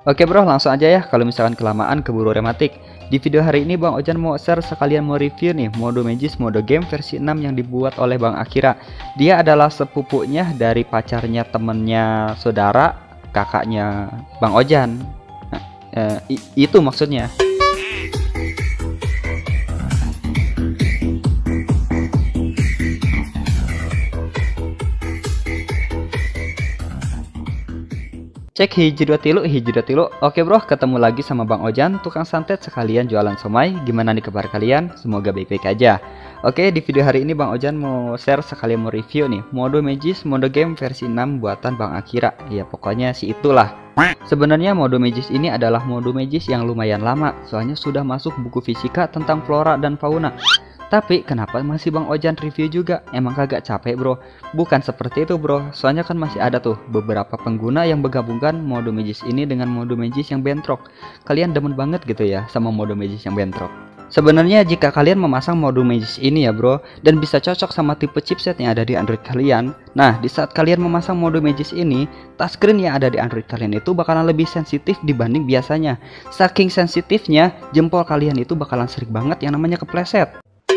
Oke bro, langsung aja ya. Kalau misalkan kelamaan keburu rematik. Di video hari ini Bang Ojan mau share sekalian mau review nih mode Magis mode game versi 6 yang dibuat oleh Bang Akira. Dia adalah sepupunya dari pacarnya temennya saudara kakaknya Bang Ojan. Nah, itu maksudnya. Cek hiji dua tilu. Oke bro, ketemu lagi sama Bang Ojan, tukang santet sekalian jualan somai. Gimana nih kabar kalian? Semoga baik-baik aja. Oke, di video hari ini Bang Ojan mau share sekalian mau review nih mode Magis mode game versi 6 buatan Bang Akira. Ya pokoknya sih itulah. Sebenarnya mode Magis ini adalah mode Magis yang lumayan lama, soalnya sudah masuk buku fisika tentang flora dan fauna. Tapi kenapa masih Bang Ojan review juga? Emang kagak capek bro? Bukan seperti itu bro, soalnya kan masih ada tuh beberapa pengguna yang menggabungkan mode Magis ini dengan mode Magis yang bentrok. Kalian demen banget gitu ya sama mode Magis yang bentrok. Sebenarnya jika kalian memasang mode Magis ini ya bro, dan bisa cocok sama tipe chipset yang ada di Android kalian. Nah, di saat kalian memasang mode Magis ini, touchscreen yang ada di Android kalian itu bakalan lebih sensitif dibanding biasanya. Saking sensitifnya, jempol kalian itu bakalan sering banget yang namanya kepleset.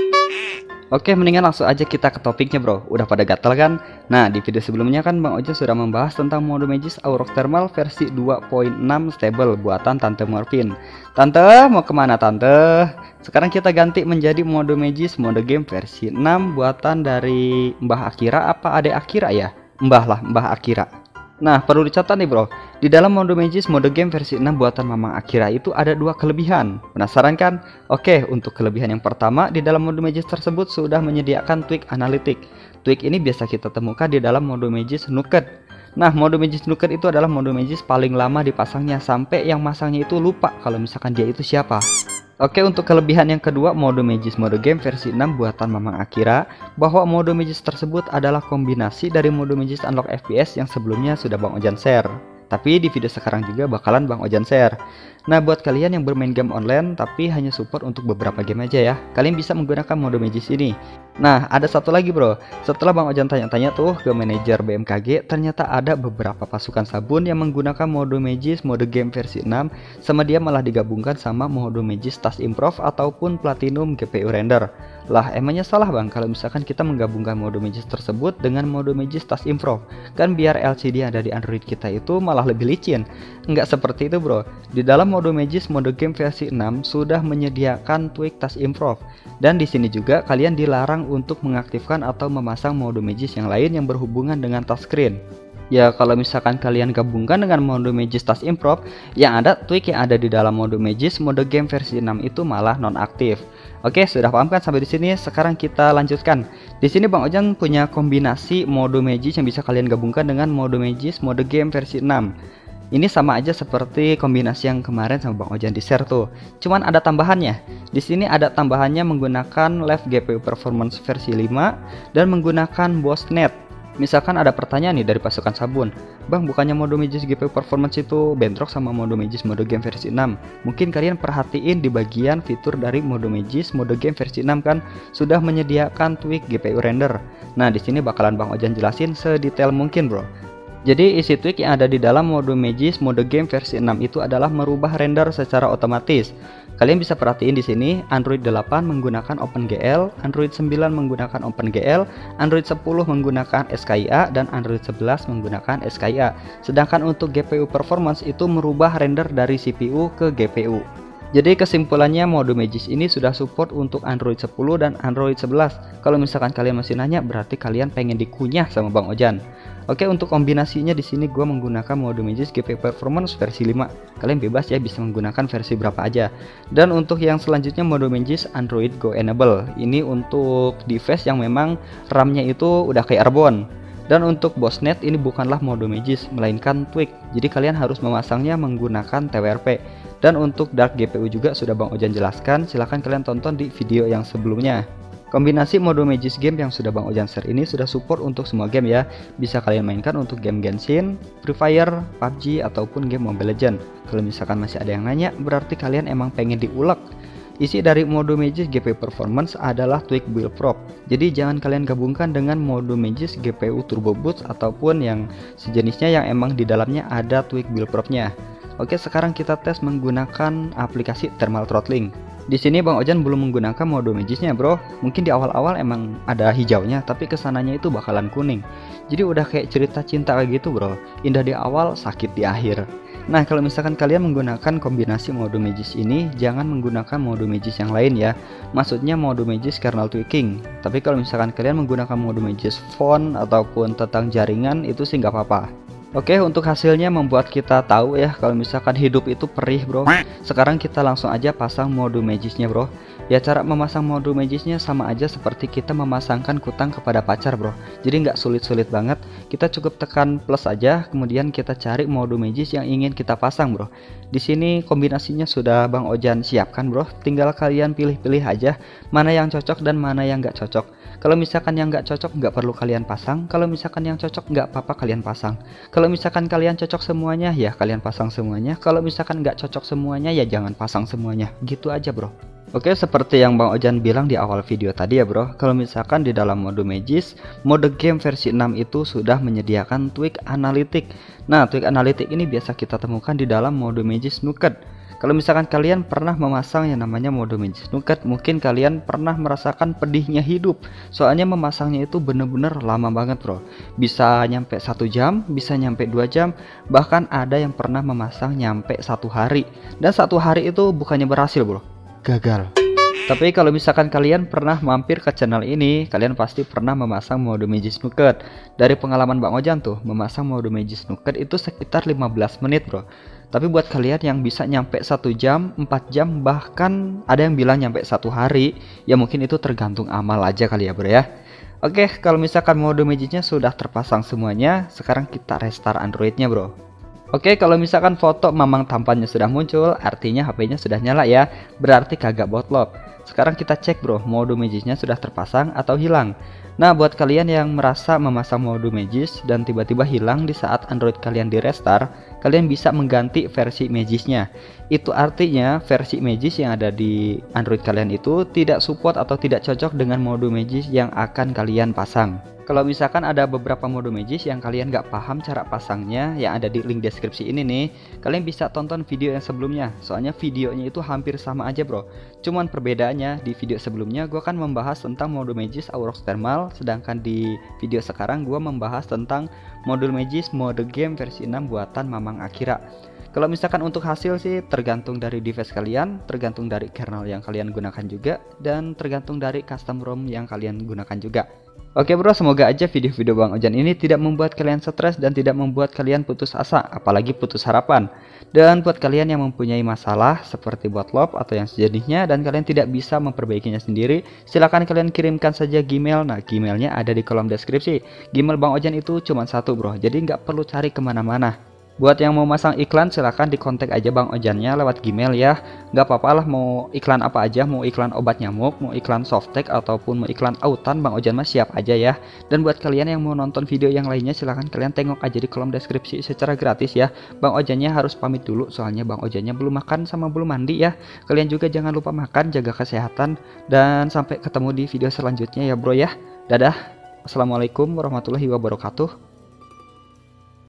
Oke, mendingan langsung aja kita ke topiknya bro. Udah pada gatel kan? Nah, di video sebelumnya kan Bang Ojan sudah membahas tentang mode Magis Aurok Thermal versi 2.6 stable buatan Tante Morfin. Tante, mau kemana tante? Sekarang kita ganti menjadi mode Magis mode game versi 6 buatan dari Mbah Akira apa Ade Akira ya? Mbah Akira. Nah, perlu dicatat nih bro, di dalam mode Magis mode game versi 6 buatan Mamang Akira itu ada dua kelebihan. Penasaran kan? Oke, untuk kelebihan yang pertama, di dalam mode Magis tersebut sudah menyediakan tweak analitik. Tweak ini biasa kita temukan di dalam mode Magis Naked. Nah, mode Magis Naked itu adalah mode Magis paling lama dipasangnya, sampai yang masangnya itu lupa kalau misalkan dia itu siapa. Oke, untuk kelebihan yang kedua mode Magis mode game versi 6 buatan Mamang Akira, bahwa mode Magis tersebut adalah kombinasi dari mode Magis Unlock FPS yang sebelumnya sudah Bang Ojan share. Tapi di video sekarang juga bakalan Bang Ojan share. Nah, buat kalian yang bermain game online tapi hanya support untuk beberapa game aja ya, kalian bisa menggunakan mode Magis ini. Nah, ada satu lagi bro, setelah Bang Ojan tanya-tanya tuh ke manajer BMKG, ternyata ada beberapa pasukan sabun yang menggunakan mode Magis mode game versi 6, sama dia malah digabungkan sama mode Magis Task Improve ataupun Platinum GPU Render. Lah, emangnya salah bang kalau misalkan kita menggabungkan mode Magis tersebut dengan mode Magis Task Improve? Kan biar LCD yang ada di Android kita itu malah lebih licin. Nggak seperti itu bro. Di dalam mode Magis mode game versi 6 sudah menyediakan tweak Task Improve. Dan di sini juga kalian dilarang untuk mengaktifkan atau memasang mode Magis yang lain yang berhubungan dengan touchscreen. Ya kalau misalkan kalian gabungkan dengan mode Magis Task Improve, yang ada tweak yang ada di dalam mode Magis mode game versi 6 itu malah nonaktif. Oke, sudah paham kan sampai di sini? Sekarang kita lanjutkan. Di sini Bang Ojan punya kombinasi mode Magis yang bisa kalian gabungkan dengan mode Magis mode game versi 6. Ini sama aja seperti kombinasi yang kemarin sama Bang Ojan di share tuh. Cuman ada tambahannya. Di sini ada tambahannya menggunakan Live GPU Performance versi 5 dan menggunakan BOSNet. Misalkan ada pertanyaan nih dari pasukan sabun, Bang, bukannya mode Magis GPU Performance itu bentrok sama mode Magis mode game versi 6? Mungkin kalian perhatiin di bagian fitur dari mode Magis mode game versi 6 kan sudah menyediakan tweak GPU render. Nah, di sini bakalan Bang Ojan jelasin sedetail mungkin, bro. Jadi isi tweak yang ada di dalam mode Magis mode game versi 6 itu adalah merubah render secara otomatis. Kalian bisa perhatiin di sini Android 8 menggunakan OpenGL, Android 9 menggunakan OpenGL, Android 10 menggunakan SKIA dan Android 11 menggunakan SKIA. Sedangkan untuk GPU performance itu merubah render dari CPU ke GPU. Jadi kesimpulannya mode Magis ini sudah support untuk Android 10 dan Android 11. Kalau misalkan kalian masih nanya, berarti kalian pengen dikunyah sama Bang Ojan. Oke, untuk kombinasinya di sini gue menggunakan mode Magis GPU Performance versi 5. Kalian bebas ya bisa menggunakan versi berapa aja. Dan untuk yang selanjutnya mode Magis Android Go Enable. Ini untuk device yang memang RAM-nya itu udah kayak Arbon. Dan untuk BOSNet ini bukanlah mode Magis melainkan tweak. Jadi kalian harus memasangnya menggunakan TWRP. Dan untuk Dark GPU juga sudah Bang Ojan jelaskan. Silahkan kalian tonton di video yang sebelumnya. Kombinasi mode Magis game yang sudah Bang Ojan share ini sudah support untuk semua game ya. Bisa kalian mainkan untuk game Genshin, Free Fire, PUBG, ataupun game Mobile Legends. Kalau misalkan masih ada yang nanya, berarti kalian emang pengen diulek. Isi dari mode Magis GPU Performance adalah tweak build prop. Jadi jangan kalian gabungkan dengan mode Magis GPU Turbo Boost ataupun yang sejenisnya yang emang di dalamnya ada tweak build propnya. Oke, sekarang kita tes menggunakan aplikasi thermal throttling. Di sini Bang Ojan belum menggunakan mode magisnya, bro. Mungkin di awal-awal emang ada hijaunya, tapi kesananya itu bakalan kuning. Jadi udah kayak cerita cinta kayak gitu, bro. Indah di awal, sakit di akhir. Nah, kalau misalkan kalian menggunakan kombinasi mode magis ini, jangan menggunakan mode magis yang lain ya. Maksudnya mode magis kernel tweaking. Tapi kalau misalkan kalian menggunakan mode magis phone ataupun tentang jaringan, itu sih nggak apa-apa. Oke, untuk hasilnya membuat kita tahu ya kalau misalkan hidup itu perih, bro. Sekarang kita langsung aja pasang mode magisnya, bro. Ya, cara memasang mode magisnya sama aja seperti kita memasangkan kutang kepada pacar, bro. Jadi nggak sulit-sulit banget. Kita cukup tekan plus aja, kemudian kita cari mode magis yang ingin kita pasang, bro. Di sini kombinasinya sudah Bang Ojan siapkan, bro. Tinggal kalian pilih-pilih aja mana yang cocok dan mana yang nggak cocok. Kalau misalkan yang nggak cocok nggak perlu kalian pasang. Kalau misalkan yang cocok nggak apa-apa kalian pasang. Kalau misalkan kalian cocok semuanya ya kalian pasang semuanya. Kalau misalkan nggak cocok semuanya ya jangan pasang semuanya. Gitu aja, bro. Oke, seperti yang Bang Ojan bilang di awal video tadi ya, bro. Kalau misalkan di dalam mode magis, mode game versi 6 itu sudah menyediakan tweak analitik. Nah, tweak analitik ini biasa kita temukan di dalam mode magis Naked. Kalau misalkan kalian pernah memasang yang namanya mode magis Naked, mungkin kalian pernah merasakan pedihnya hidup. Soalnya memasangnya itu bener-bener lama banget, bro. Bisa nyampe 1 jam, bisa nyampe 2 jam, bahkan ada yang pernah memasang nyampe 1 hari. Dan 1 hari itu bukannya berhasil, bro, gagal. Tapi kalau misalkan kalian pernah mampir ke channel ini, kalian pasti pernah memasang mode magis Naked. Dari pengalaman Bang Ojan tuh, memasang mode magis Naked itu sekitar 15 menit, bro. Tapi buat kalian yang bisa nyampe 1 jam, 4 jam, bahkan ada yang bilang nyampe 1 hari, ya mungkin itu tergantung amal aja kali ya, bro ya. Oke, kalau misalkan mode magisnya sudah terpasang semuanya, sekarang kita restart Androidnya, bro. Oke, kalau misalkan foto mamang tampannya sudah muncul, artinya HP-nya sudah nyala ya, berarti kagak botlop. Sekarang kita cek, bro, mode magisnya sudah terpasang atau hilang. Nah, buat kalian yang merasa memasang mode magis dan tiba-tiba hilang di saat Android kalian di restart, kalian bisa mengganti versi magisnya. Itu artinya versi magis yang ada di Android kalian itu tidak support atau tidak cocok dengan mode magis yang akan kalian pasang. Kalau misalkan ada beberapa mode magis yang kalian nggak paham cara pasangnya, yang ada di link deskripsi ini nih, kalian bisa tonton video yang sebelumnya. Soalnya videonya itu hampir sama aja, bro. Cuman perbedaannya di video sebelumnya gue kan membahas tentang mode magis Aurox Thermal, sedangkan di video sekarang gue membahas tentang modul magis mode game versi 6 buatan Mamang Akira. Kalau misalkan untuk hasil sih tergantung dari device kalian, tergantung dari kernel yang kalian gunakan juga, dan tergantung dari custom ROM yang kalian gunakan juga. Oke, bro, semoga aja video-video Bang Ojan ini tidak membuat kalian stres dan tidak membuat kalian putus asa, apalagi putus harapan. Dan buat kalian yang mempunyai masalah seperti botlop atau yang sejenisnya dan kalian tidak bisa memperbaikinya sendiri, silahkan kalian kirimkan saja Gmail. Nah, Gmailnya ada di kolom deskripsi. Gmail Bang Ojan itu cuma satu, bro, jadi nggak perlu cari kemana-mana. Buat yang mau masang iklan silahkan dikontak aja Bang Ojannya lewat Gmail ya. Nggak apa-apa lah mau iklan apa aja, mau iklan obat nyamuk, mau iklan softtek ataupun mau iklan autan, Bang Ojan mah siap aja ya. Dan buat kalian yang mau nonton video yang lainnya silahkan kalian tengok aja di kolom deskripsi secara gratis ya. Bang Ojannya harus pamit dulu soalnya Bang Ojannya belum makan sama belum mandi ya. Kalian juga jangan lupa makan, jaga kesehatan, dan sampai ketemu di video selanjutnya ya, bro ya. Dadah. Assalamualaikum warahmatullahi wabarakatuh.